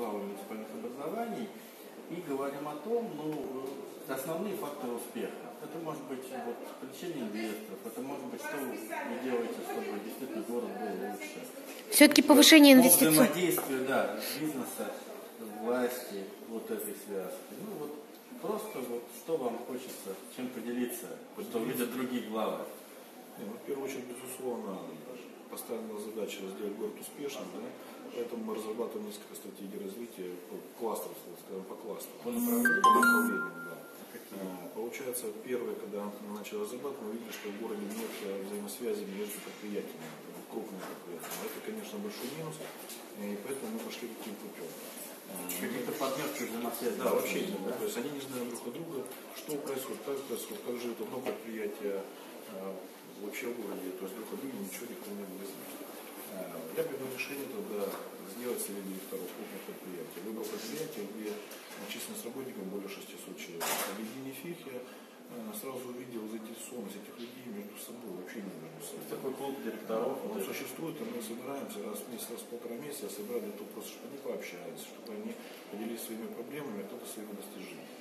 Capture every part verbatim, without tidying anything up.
главы муниципальных образований и говорим о том, ну, основные факторы успеха. Это может быть вот, привлечение инвесторов, это может быть, что вы делаете, чтобы действительно город был лучше. Все-таки повышение инвестиций. Взаимодействие, да, бизнеса, власти, вот этой связки. Ну вот просто вот что вам хочется, чем поделиться, что видят другие главы. Ну, в первую очередь, безусловно, поставлена задача сделать город успешным, да? Поэтому мы разрабатываем несколько стратегий развития по кластерам, скажем, по кластерам. По направлениям? По направлениям, да. А, получается, первое, когда мы начали разрабатывать, мы видели, что в городе нет взаимосвязи между предприятиями, крупными предприятиями. Это, конечно, большой минус, и поэтому мы пошли таким путем. Какие-то партнерские взаимосвязи? Да, вообще нет. Да? То есть они не знают друг от друга, что происходит, как происходит, как живет одно предприятие вообще в городе. То есть друг от друга ничего никто не будет знать. Я принял решение тогда сделать совет директоров крупных предприятий. Выбрал предприятие, где численность работников более шестисот человек. В Евгении Фихе сразу увидел заинтересованность этих людей между собой, вообще не между собой. Такой клуб директоров. Он существует, и мы собираемся раз в месяц, раз в полтора месяца, собрать для того, просто, чтобы они пообщались, чтобы они поделились своими проблемами, а кто-то своими достижениями.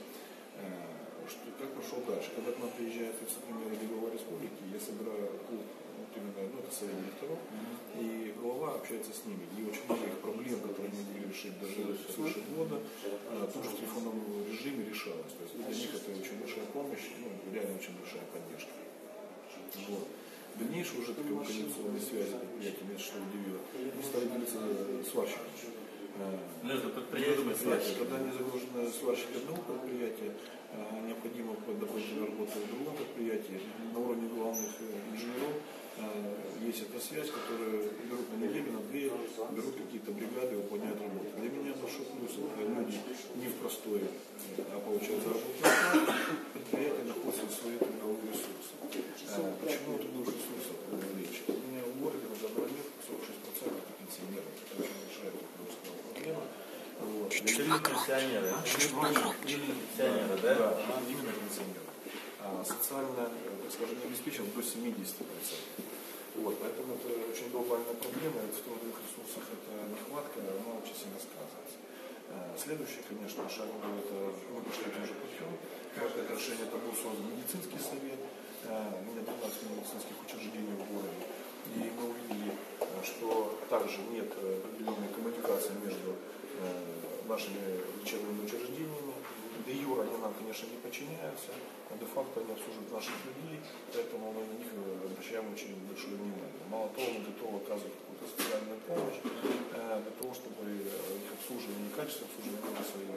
Что, как пошел дальше? Когда к нам приезжает вице-премьер Лиговой Республики, я собираю клуб, вот именно, ну, это совет директоров, и глава общается с ними. И очень много их проблем, которые они могли решить даже свыше года, тоже в телефонном режиме решалось. То есть для них это очень большая помощь, ну, реально очень большая поддержка. Вот. В дальнейшем уже такой коалиционной связи предприятия, меня что удивило, мы стали делиться сварщиками. Между предприятиями сварщиками. Когда не загружены сварщики одного предприятия, необходимо дополнительная работа в другом предприятии. На уровне главных инженеров есть эта связь, которую берут на неделю, на две, берут какие-то бригады и выполняют работу. Для меня большой плюс, это люди не в простое, а получают заработную. Предприятие находится в своей трудовой ресурсы. Почему трудовых ресурсов речь? У меня в городе на данный момент сорок шесть процентов пенсионеров. Это очень большая проблема. Вот. Чуть-чуть пенсионеры. Именно пенсионеры, да? Да, именно пенсионеры. А социально, так скажем, обеспечен до семидесяти процентов. Вот, поэтому это очень глобальная проблема, и в трудовых ресурсах эта нехватка, она очень сильно сказывается. Следующий, конечно, шаг был, это мы пошли тем же путем. Каждое решение это был создан медицинский совет. У меня двенадцать медицинских учреждений в городе. И мы увидели, что также нет определенной коммуникации между нашими лечебными учреждениями. Де юра они нам, конечно, не подчиняются, а де-факто они обслуживают наших людей, поэтому мы на них обращаем очень большое внимание. Мало того, мы готовы оказывать какую-то специальную помощь для того, чтобы их обслуживание и качество обслуживания было своим,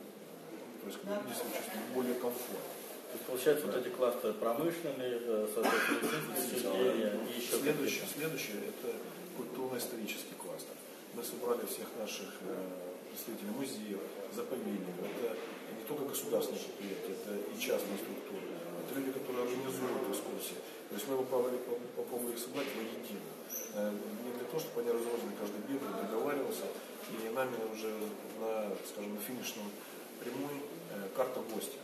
то есть люди себя чувствуют более комфортно. То есть, получается, да. Вот эти кластеры промышленные, соответственно, учреждения и еще следующее, следующее это культурно-исторический кластер. Мы собрали всех наших представителей музеев, заповедников. Это не только государственные предприятия, это и частные структуры. Это люди, которые организуют экскурсии. То есть мы попробовали, попробовали их собрать воедино. Не для того, чтобы они разрозненно каждый бегал, договаривался. И нами уже на, скажем, на финишном прямой карта гостя.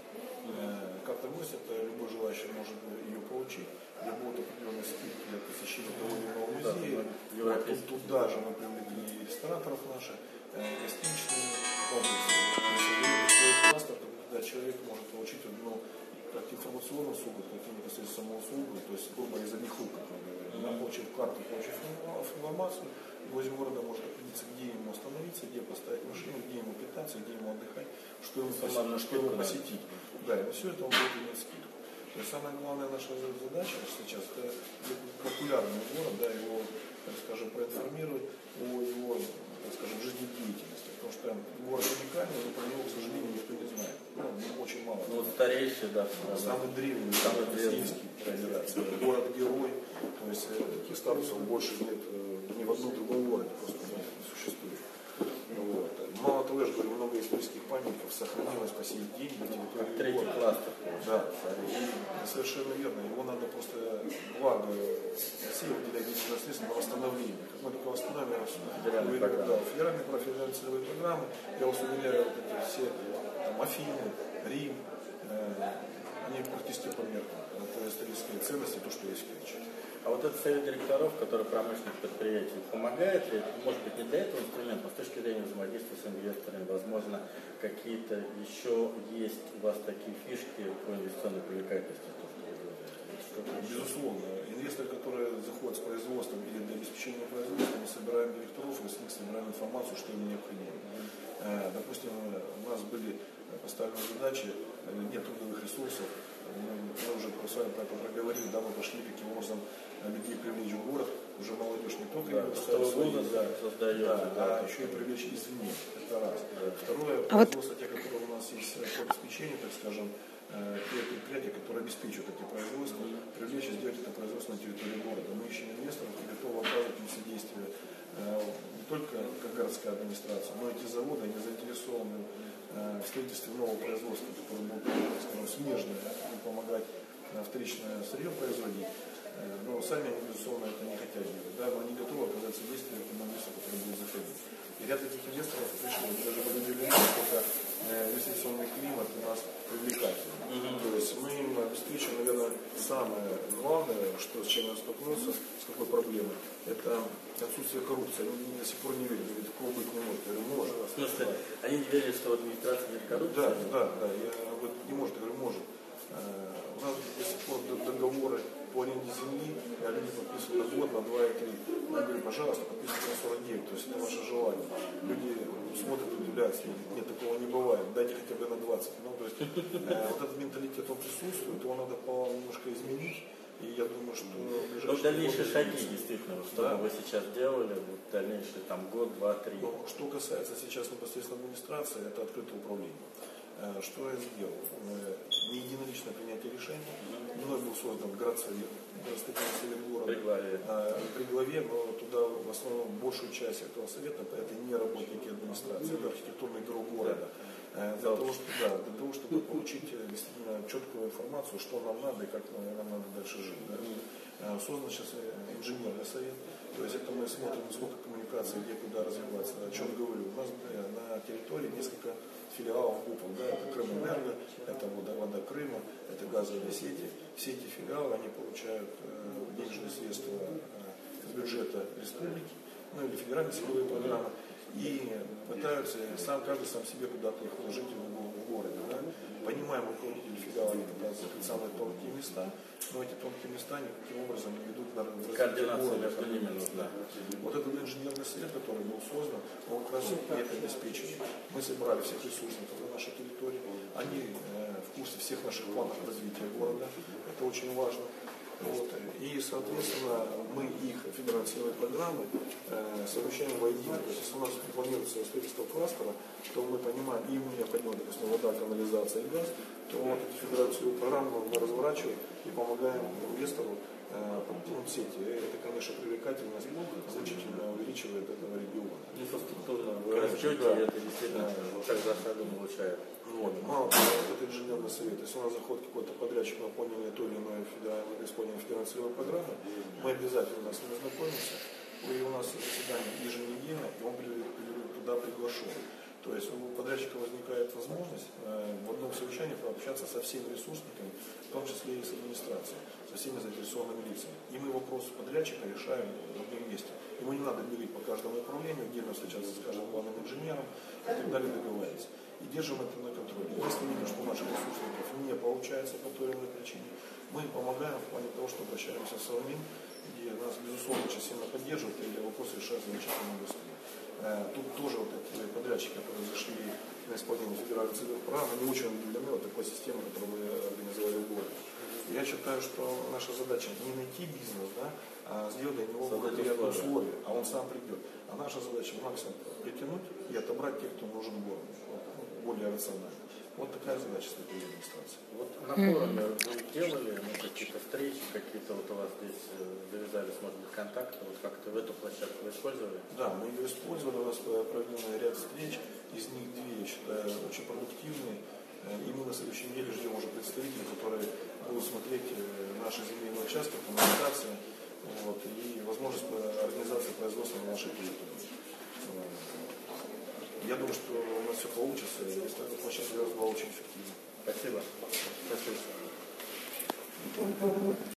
Карта гостя это любой желающий может ее получить. Где будут определенные скидки для посещения того или иного музея. Вот, тут, туда же мы привлекли рестораторов наших, гостиничные комплексы. Кластер, когда человек может получить одну как информационную услугу, так и непосредственно саму услугу, то есть грубо из одних рук, как мы говорим. Она получив карту, получив информацию, гость города может определиться, где ему остановиться, где поставить машину, где ему питаться, где ему отдыхать, что ему, посетить, что ему посетить. Да, и на все это он будет иметь скидку. То есть самая главная наша задача сейчас это популярный город, да, его, так скажем, проинформировать о его, так скажем, жизнедеятельности. Потому что город уникальный, но про него, к сожалению, никто не знает. Ну, очень мало. Ну, вот старейший, да. Самый древний, самый российский федерация. Город-герой. То есть таких статусов больше нет ни в одном другом городе, просто не существует. Вот. Мало того, я же говорю, много исторических памятников сохранилось по сей день на территории Третий кластер. Да, и совершенно верно. Его надо просто, благо России выделять денежные средства на восстановление. Как мы только восстановим, федеральные программы. Да, федеральные профессиональные целевые программы, я вас уверяю, вот эти все там, Афины, Рим, э, они практически померкнут. Это исторические ценности, то, что есть в Керчи. А вот этот совет директоров, который промышленных предприятий, помогает ли, может быть, не для этого инструмента, но с точки расширение взаимодействия с инвесторами, возможно, какие-то еще есть у вас такие фишки по инвестиционной привлекательности? То, что вы делаете? Безусловно, инвесторы, которые заходят с производством или для обеспечения производства, мы собираем директоров и с них собираем информацию, что им необходимо. Допустим, у нас были поставлены задачи, нет трудовых ресурсов, мы уже с вами про это проговорили, да, мы пошли, каким образом людей привлечь в город, уже молодежь не только да, свои, да, создает, да, да, а еще и привлечь извне, это раз. Да. Второе, а производство, вот... те, которые у нас есть по обеспечению, так скажем, те предприятия, которые обеспечивают эти производства, привлечь и сделать это производство на территории города. Мы ищем инвесторов и готовы оказывать им содействие не только как городская администрация, но и эти заводы, они заинтересованы в строительстве нового производства, которое будет, скажем, смежное, помогать вторичное сырье производить. Но сами они, безусловно, это не хотят делать, да, но они готовы оказать содействие этому инвестору, который будет заходить. И ряд этих инвесторов пришли, даже были удивлены, насколько инвестиционный климат у нас привлекательный. Mm-hmm. То есть мы им обеспечим, наверное, самое главное, что, с чем я столкнулся, с какой проблемой, это отсутствие коррупции. Они до сих пор не верят, говорят, такого быть не может. Я говорю, может. В смысле, они не верят, что в администрации нет коррупции? Да, да, да, я говорю, не может, я говорю, может. У нас до сих пор договоры по аренде земли, а люди подписывают на год, на два и три. Я говорю, пожалуйста, подписывайте на сорок девять, то есть это ваше желание. Люди смотрят, удивляются, нет, такого не бывает, дайте хотя бы на двадцать. Ну, то есть э, вот этот менталитет, он присутствует, его надо немножко изменить. И я думаю, что ну, дальнейшие шаги, действительно, что да. вы сейчас делали, вот, дальнейшие там год, два, три. Но, что касается сейчас непосредственно администрации, это открытое управление. Что я сделал? Не единоличное принятие решений. Мной был создан городсовет, городостроительный совет города. При главе. При главе, но туда в основном большую часть этого совета это не работники администрации, это архитектурный бюро города. Да. Для, того, чтобы, да, для того, чтобы получить действительно четкую информацию, что нам надо и как нам надо дальше жить. Да. Создан сейчас инженерный совет, то есть это мы смотрим, сколько коммуникаций, где куда развиваться. О чем говорю, у нас на территории несколько филиалов ГУПов, да, это Крымэнерго, это вода, вода Крыма, это газовые сети. Все эти филиалы, они получают э, денежные средства э, из бюджета республики, ну или федеральные силовые программы, и пытаются сам, каждый сам себе куда-то их вложить в, в городе. Да. Понимаем, руководители филиала, они пытаются закрыть самые тонкие места, но эти тонкие места никаким образом не ведут на развитие города. Да. Вот этот инженерный совет, который был создан, он как раз это обеспечивает. Мы собрали всех ресурсников на нашей территории, они э, в курсе всех наших планов развития города, это очень важно. Вот. И, соответственно, мы их федеральные программы э, совмещаем воедино. То есть, если у нас планируется строительство кластера, то мы понимаем, и ему необходимо, допустим, вода, канализация и газ, то вот эти федеральные программы мы разворачиваем и помогаем инвестору э, подтянуть сети. Это, конечно, привлекательность значительно увеличивает этого региона. Инфраструктурно вы растете, да. И это действительно да. Шаг за шагом улучшает. Вот. Мало того, это инженерный совет. Если у нас заходит какой-то подрядчик на выполнение той или иной исполнения федеральной программы, мы обязательно с ним знакомимся. И у нас заседание еженедельно, и он туда приглашен. То есть у подрядчика возникает возможность э, в одном совещании пообщаться со всеми ресурсниками, в том числе и с администрацией, со всеми заинтересованными лицами. И мы вопрос подрядчика решаем в одном месте. Ему не надо делить по каждому направлению, отдельно встречаться с каждым главным инженером и так далее, договориться. И держим это на контроле. Если видим, что у наших ресурсников не получается по той или иной причине, мы помогаем в плане того, что обращаемся с СОРМИН, где нас, безусловно, очень сильно поддерживают, и вопрос решают замечательно быстро. Тут тоже вот эти подрядчики, которые зашли на исполнение федеральных целевых программ, они очень удивлены вот такой системой, которую мы организовали в городе. Я считаю, что наша задача не найти бизнес, да, а сделать для него благоприятные условия, а он сам придет. А наша задача максимум притянуть и отобрать тех, кто нужен городу, вот, более рационально. Вот такая задача стоит перед администрацией. Вот на форуме вы делали ну, какие-то встречи, какие-то вот у вас здесь завязались, может быть, контакты, вот как-то в эту площадку вы использовали? Да, мы ее использовали, у нас проведен ряд встреч, из них две, я считаю, очень продуктивные. И мы на следующей неделе ждем уже представителей, которые будут смотреть наши земельные участки, коммуникации, вот, и возможность организации производства на нашей территории. Я думаю, что у нас все получится, и эта площадка была очень эффективна. Спасибо. Спасибо.